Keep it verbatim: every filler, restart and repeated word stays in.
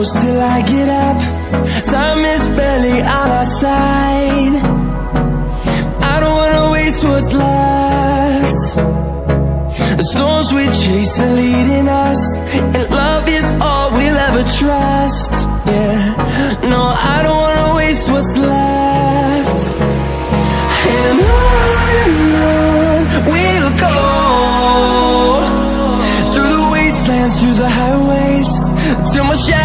close till I get up. Time is barely on our side. I don't wanna waste what's left. The storms we chase are leading us, and love is all we'll ever trust. Yeah, no, I don't wanna waste what's left. And on and on we'll go, through the wastelands, through the highways, till my shadow